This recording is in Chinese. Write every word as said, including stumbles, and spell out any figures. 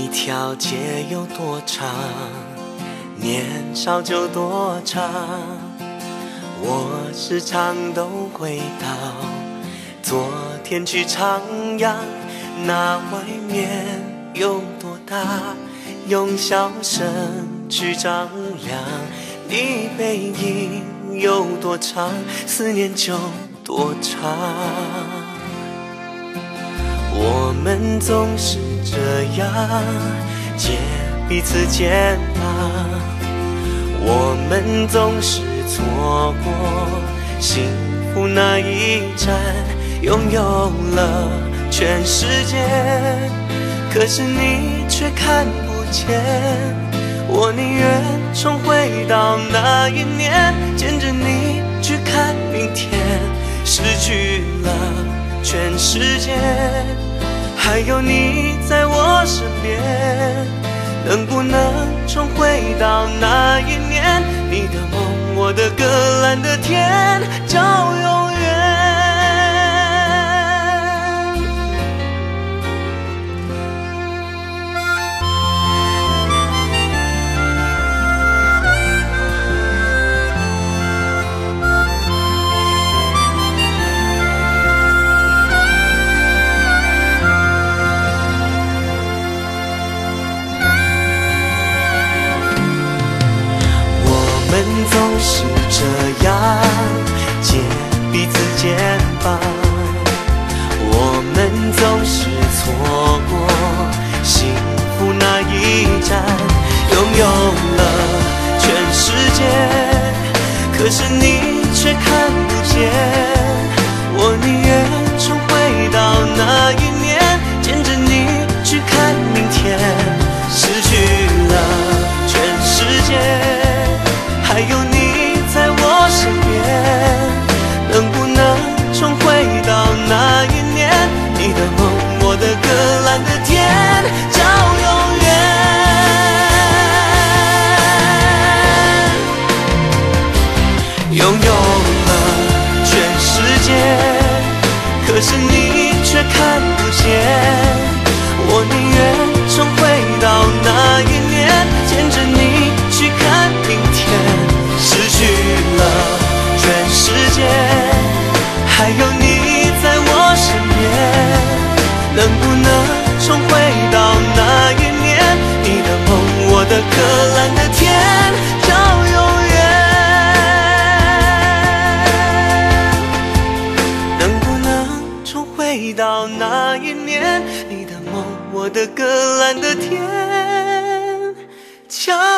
条街有多长，年少就多长。我时常都回到昨天去徜徉，那外面有多大，用笑声去丈量。你背影有多长，思念就多长。我们总是这样借彼此肩膀，我们总是错过幸福那一站，拥有了全世界，可是你却看不见。我宁愿重回到那一年，牵着你去看明天，失去了全世界，还有你在我身边。能不能重回到那一年，你的梦，我的歌，蓝的天，叫永远。总是这样借彼此肩膀，我们总是错过幸福那一站，拥有了全世界，可是你却看不见。我宁愿重回到那一年，牵着你去看明天，失去了全世界，还有你在我身边。能不能重回到那一年，你的梦，我的歌，蓝的天，叫永远。拥有了全世界，可是你却看不见。我宁愿重回到那一年，牵着你去看明天，失去了全世界，还有你在我身边。能不能重回到那一年，你的梦，我的歌，蓝的天，叫永远。能不能重回到那一年，你的梦，我的歌，蓝的天，叫